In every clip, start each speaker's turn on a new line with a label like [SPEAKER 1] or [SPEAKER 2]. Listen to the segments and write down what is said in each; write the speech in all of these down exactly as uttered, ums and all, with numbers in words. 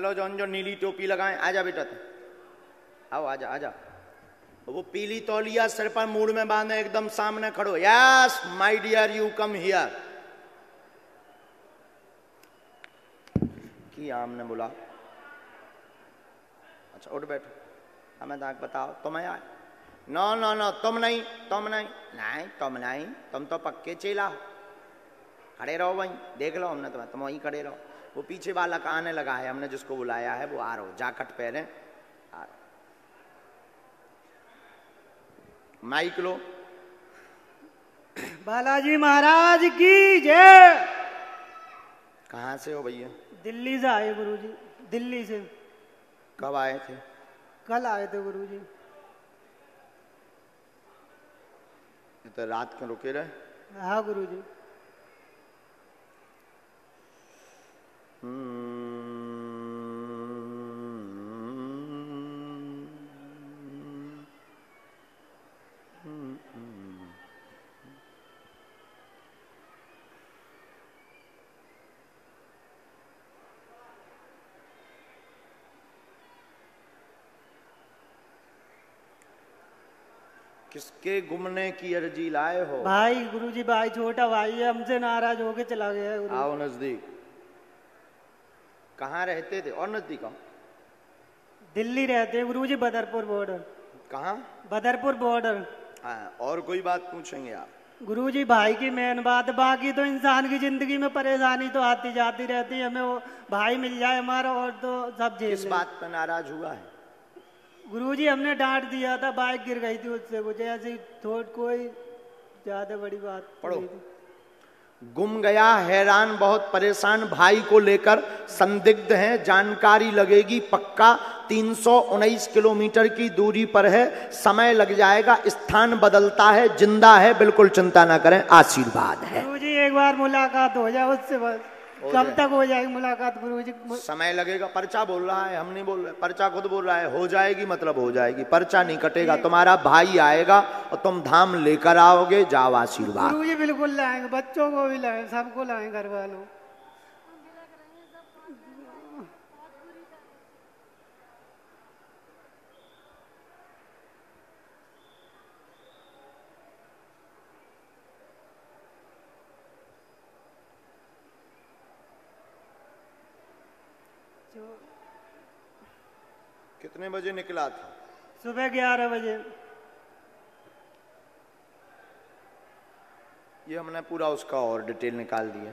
[SPEAKER 1] चलो जौन जो नीली टोपी लगाए, आजा बेटा तू, आओ आजा आजा। वो पीली तौलिया सिर पर मूड में बांधे, एकदम सामने खड़ो। Yes my dear you come here. की आमने बोला, अच्छा उठ बैठो, हमें दाग बताओ तुम्हें आए। नो नो नो तुम नहीं, तुम नहीं, नहीं तुम नहीं, तुम तो पक्के चेला। खड़े रहो वहीं, देख लो हमने तुम्हें, तुम वहीं खड़े रहो। वो पीछे वाला आने लगा है, हमने जिसको बुलाया है वो आ रहा हो, जाकट पहने आ रहा। माइक लो।
[SPEAKER 2] बालाजी महाराज की जय।
[SPEAKER 1] कहाँ से हो भैया?
[SPEAKER 2] दिल्ली से आए गुरुजी, दिल्ली से।
[SPEAKER 1] कब आए थे?
[SPEAKER 2] कल आए थे गुरुजी।
[SPEAKER 1] तो रात को रुके रहे?
[SPEAKER 2] हाँ गुरुजी।
[SPEAKER 1] किसके घूमने की अर्जी लाए हो?
[SPEAKER 2] भाई गुरुजी, भाई छोटा भाई है, हमसे नाराज होके चला गया है।
[SPEAKER 1] आओ नजदीक। कहाँ रहते थे? और नजदीक आओ।
[SPEAKER 2] दिल्ली रहते हैं गुरुजी, बदरपुर बॉर्डर।
[SPEAKER 1] कहाँ?
[SPEAKER 2] बदरपुर बॉर्डर।
[SPEAKER 1] हाँ, और कोई बात पूछेंगे आप?
[SPEAKER 2] गुरुजी भाई की मेन बात, बाकी तो इंसान की जिंदगी में परेशानी तो आती जाती रहती है, हमें वो भाई मिल जाए हमारा और तो सब झेल।
[SPEAKER 1] किस बात पर नाराज हुआ है?
[SPEAKER 2] गुरुजी हमने डांट दिया था, बाइक गिर गई थी उससे, कुछ ऐसी थोड़ी कोई ज्यादा बड़ी बात
[SPEAKER 1] पढ़ो। गुम गया, हैरान, बहुत परेशान, भाई को लेकर संदिग्ध हैं, जानकारी लगेगी पक्का। तीन सौ उन्नीस किलोमीटर की दूरी पर है, समय लग जाएगा, स्थान बदलता है, जिंदा है, बिल्कुल चिंता ना करें, आशीर्वाद है।
[SPEAKER 2] गुरुजी एक बार मुलाकात हो जाए उससे, बस कब तक हो जाएगी मुलाकात गुरुजी?
[SPEAKER 1] समय लगेगा। पर्चा बोल रहा है, हम नहीं बोल रहे, पर्चा खुद बोल रहा है। हो जाएगी मतलब हो जाएगी, पर्चा नहीं कटेगा। तुम्हारा भाई आएगा और तुम धाम लेकर आओगे, जाओ आशीर्वाद।
[SPEAKER 2] गुरुजी बिल्कुल लाएंगे, बच्चों को भी लाएंगे, सबको लाएंगे, घर वालों।
[SPEAKER 1] कितने बजे निकला था?
[SPEAKER 2] सुबह ग्यारह बजे।
[SPEAKER 1] ये हमने पूरा उसका और डिटेल निकाल दिया।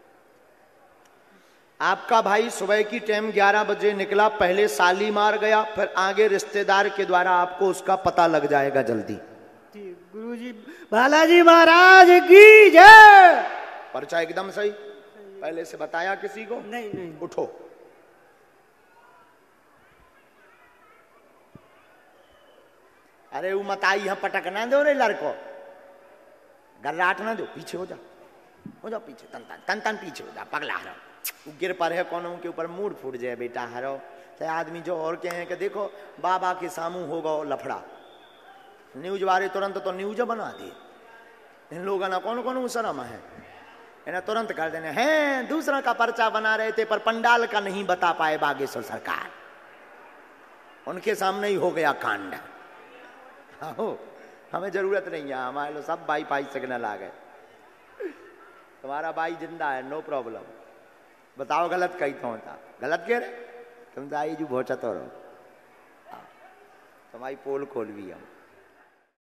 [SPEAKER 1] आपका भाई सुबह की टाइम ग्यारह बजे निकला, पहले शालीमार गया, फिर आगे रिश्तेदार के द्वारा आपको उसका पता लग जाएगा जल्दी।
[SPEAKER 2] गुरुजी बालाजी महाराज की जय।
[SPEAKER 1] पर्चा एकदम सही। पहले से बताया किसी को?
[SPEAKER 2] नहीं नहीं।
[SPEAKER 1] उठो। अरे वो मत आई, यहाँ पटक ना दो रे लड़को, गर्राट ना दो, पीछे हो जा, हो जा पीछे, तन तन तन तन पीछे हो जा, पगला हरो। गिर पर है कौन के ऊपर मूड फूट जाए बेटा हरो। चाहे आदमी जो और कहें कि देखो बाबा के सामू होगा लफड़ा, न्यूज वाले तुरंत तो न्यूज बना दिए। इन लोगों ना कौन कौन शर्म है, इन्हें तुरंत कर देने हैं। दूसरा का पर्चा बना रहे थे पर पंडाल का नहीं बता पाए बागेश्वर सरकार, उनके सामने ही हो गया कांड। हो, हमें जरूरत नहीं है, हमारे लोग सब बाई पाई सिग्नल आ गए। तुम्हारा भाई जिंदा है, नो प्रॉब्लम। बताओ गलत कही तो होता, गलत कह रहे तुम तो आई जो बहुत चतुर हो। तुम्हारी पोल खोल भी हम।